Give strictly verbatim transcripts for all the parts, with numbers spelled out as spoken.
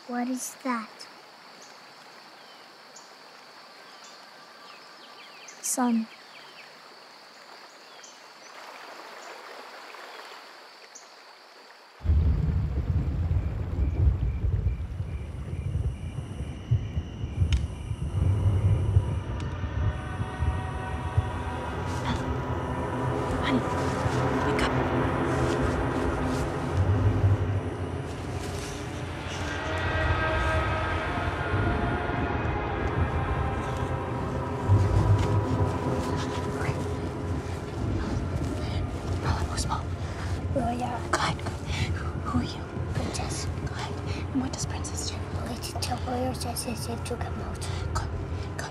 What is that? Sun. Says you took him out. Go, go.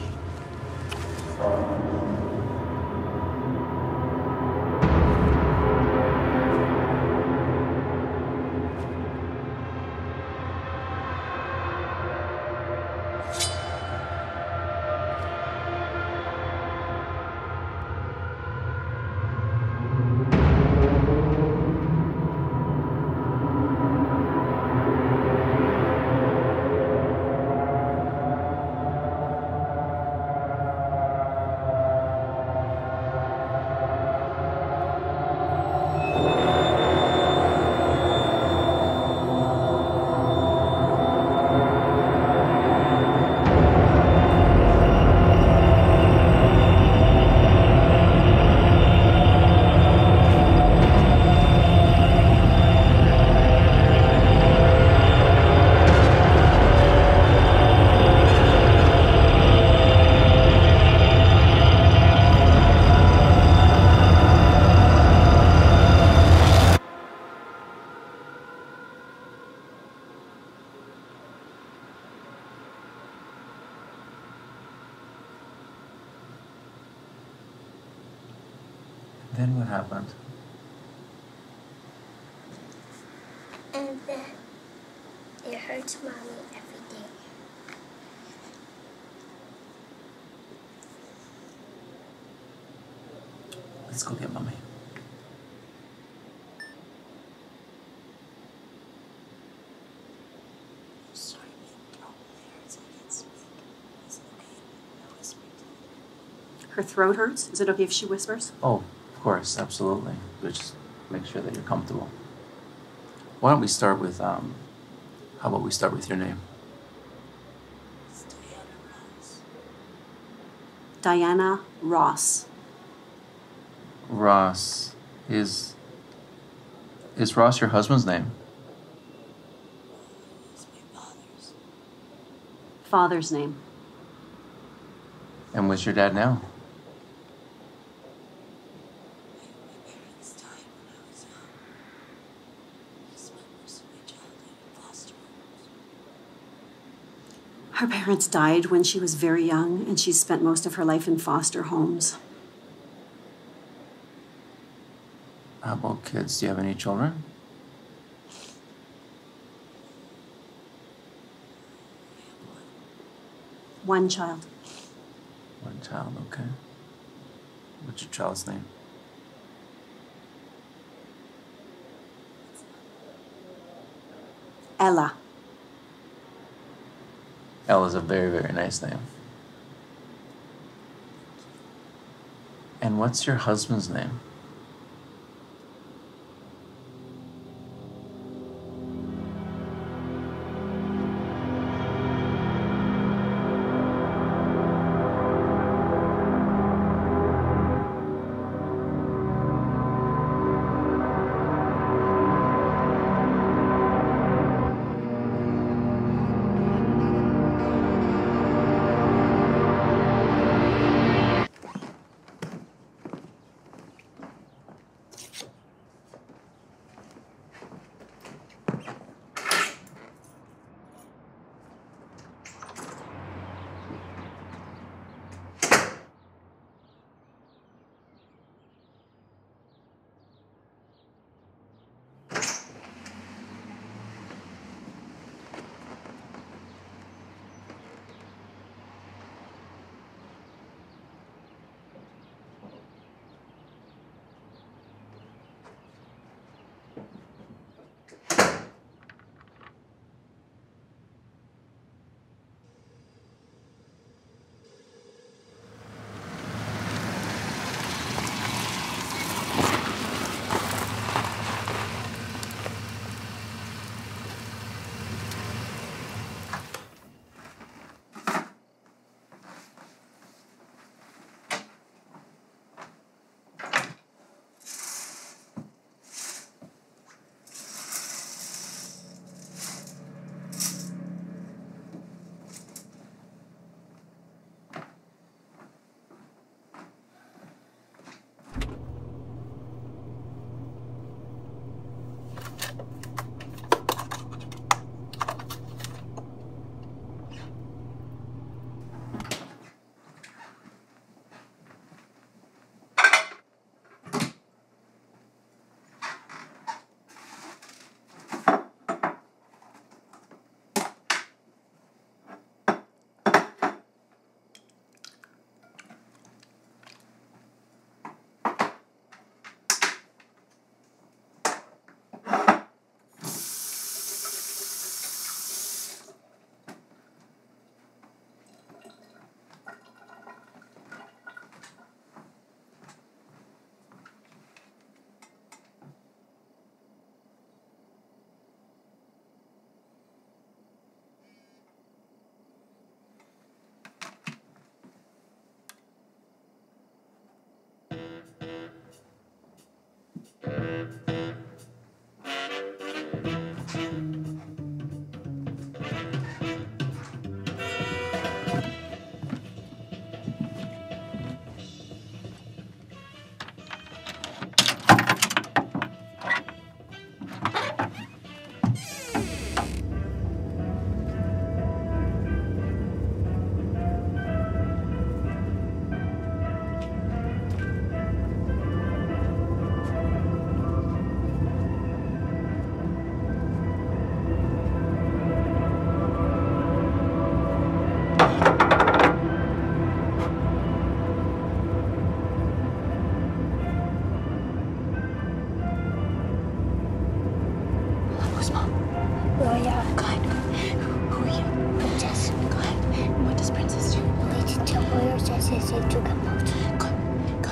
Then what happened? And then it hurts Mommy every day. Let's go get Mommy. Sorry, throat hurts. I can't speak. Is it okay? No whispering. Her throat hurts? Is it okay if she whispers? Oh, of course, absolutely. But just make sure that you're comfortable. Why don't we start with, um, how about we start with your name? It's Diana Ross. Diana Ross. Ross. Is, is Ross your husband's name? It's my father's. Father's name. And what's your dad now? My parents died when I was young. I spent most of my childhood in foster homes. Her parents died when she was very young, and she spent most of her life in foster homes. How about kids? Do you have any children? One child. One child, okay. What's your child's name? Ella. Ella's a very, very nice name. And what's your husband's name? Where's Mom? Oh, yeah. Go ahead. Who are you? Princess. Go ahead. And what does Princess do? Wait until Warrior says it's to come out. Go. Go.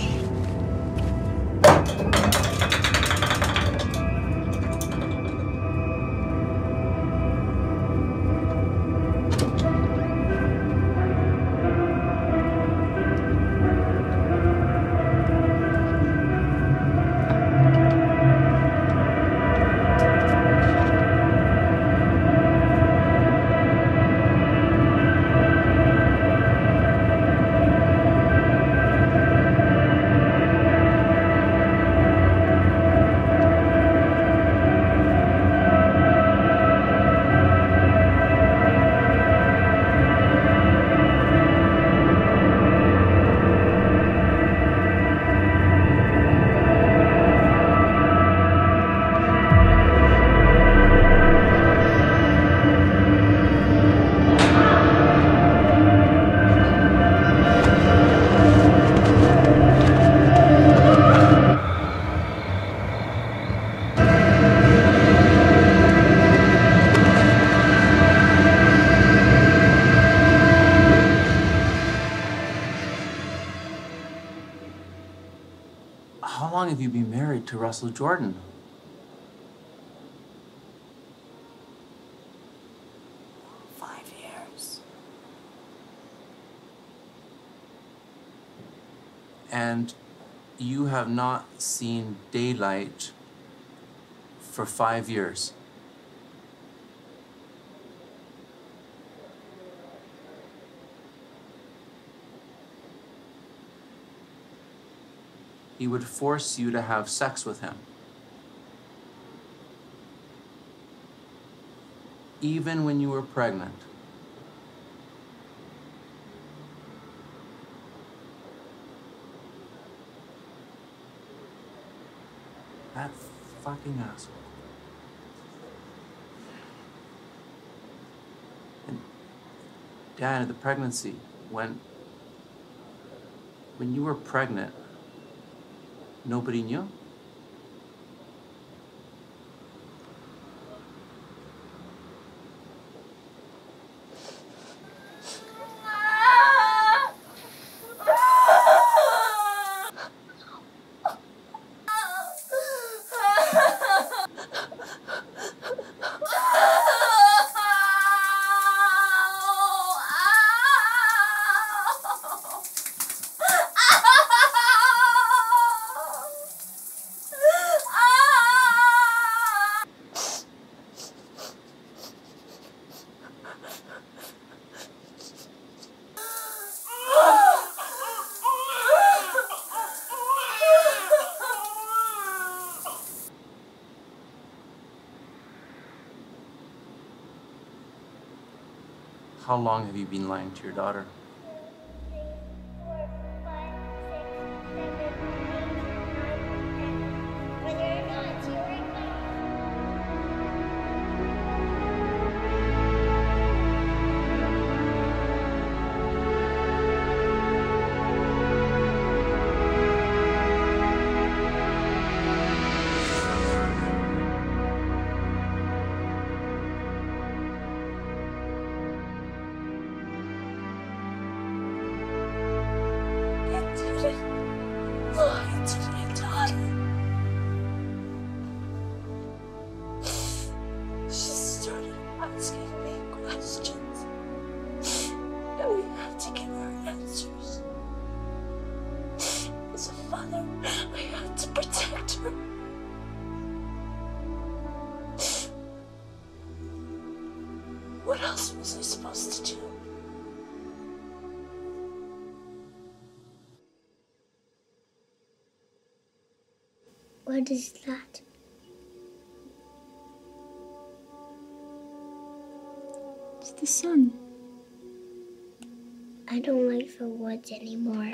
How long have you been married to Russell Jordan? Five years. And you have not seen daylight for five years. He would force you to have sex with him. Even when you were pregnant. That fucking asshole. And Dad, the pregnancy, when, when you were pregnant, nobody knew? How long have you been lying to your daughter? What else was I supposed to do? What is that? It's the sun. I don't like the woods anymore.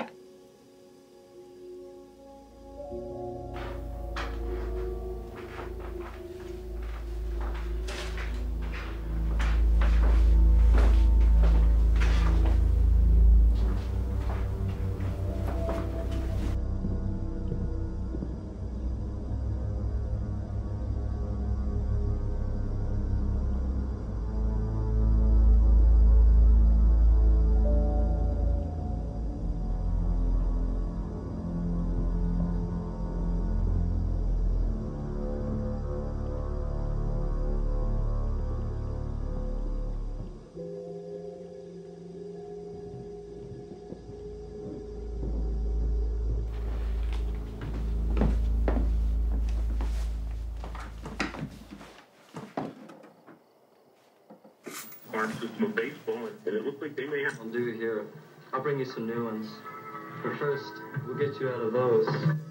farm system of baseball, and, and it looks like they may have... I'll do here. I'll bring you some new ones. But first, we'll get you out of those.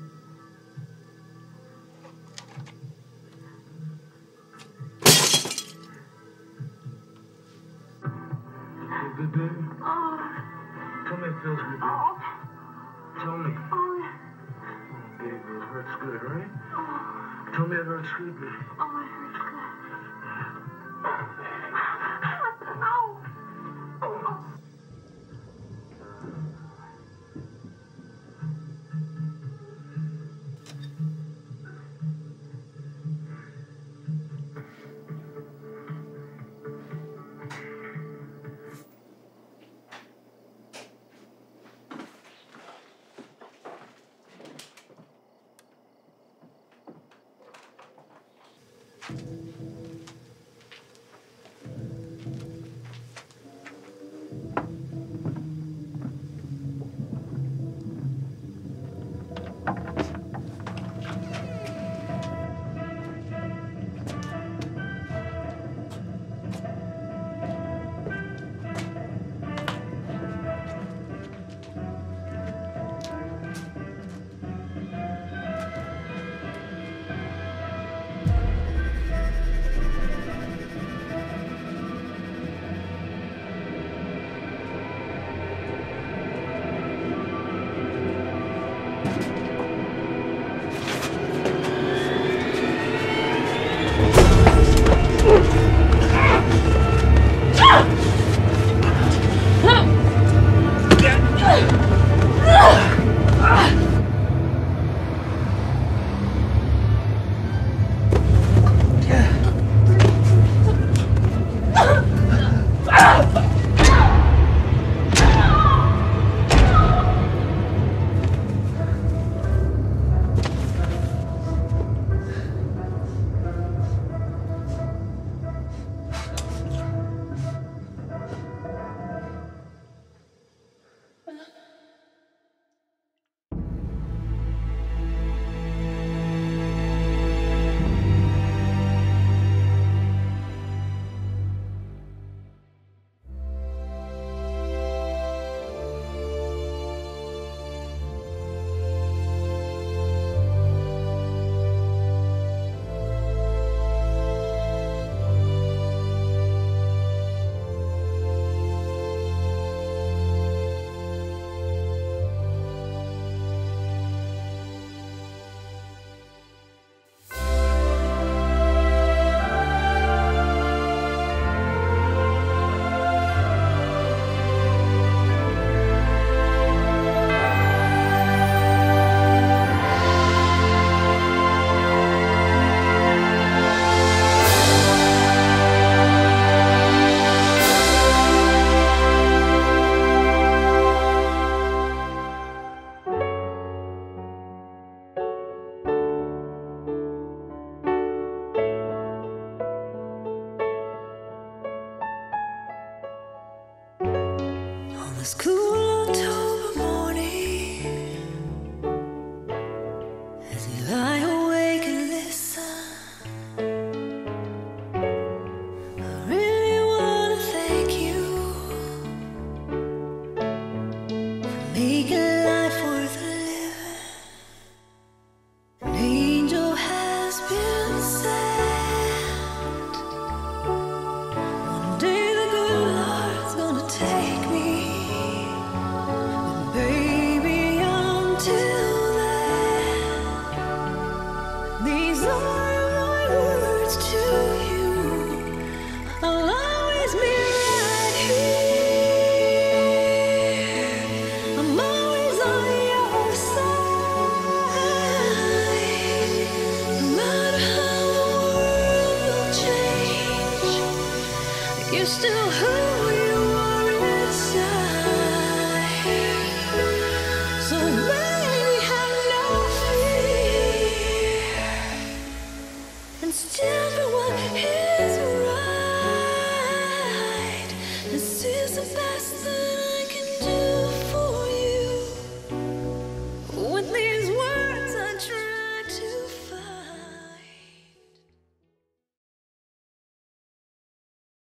Good, baby? Oh. Tell me it feels good, baby. Oh. Tell me. Oh. Oh, baby, it hurts good, right? Oh. Tell me it hurts good, baby. Oh, it hurts good. This cool October morning, as you lie awake and listen, I really want to thank you for making life worth living. An angel has been sent. One day the good Lord's gonna take me. Baby, until then, these are my words to you. I'll always be right here. I'm always on your side. No matter how the world will change, you're still who you are inside. So